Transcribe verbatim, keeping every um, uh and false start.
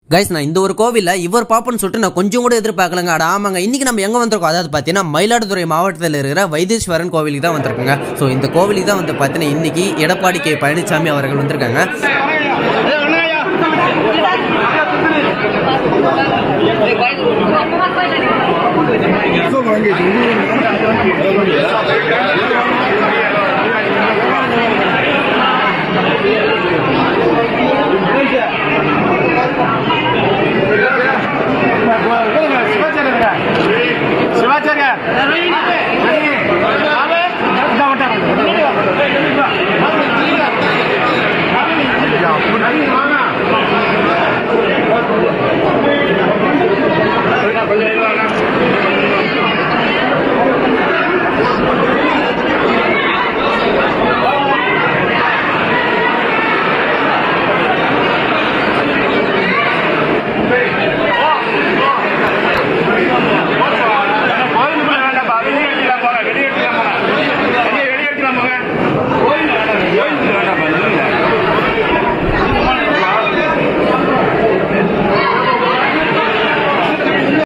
Guys நான் இந்த ஒரு கோவில்ல இவர் பாப்பன்னு சொல்லிட்டு நான் கொஞ்சம் கூட எதிர்பார்க்கலங்க. அட ஆமாங்க, இன்னைக்கு நம்ம எங்க வந்திருக்கோம், அதாவது பார்த்தீங்கன்னா மயிலாடுதுறை மாவட்டத்தில் இருக்கிற வைத்தீஸ்வரன் கோவிலுக்கு தான் வந்திருக்கோங்க. ஸோ இந்த கோவிலுக்கு தான் வந்து பார்த்தீங்கன்னா இன்னைக்கு எடப்பாடி கே பழனிசாமி அவர்கள் வந்திருக்காங்க.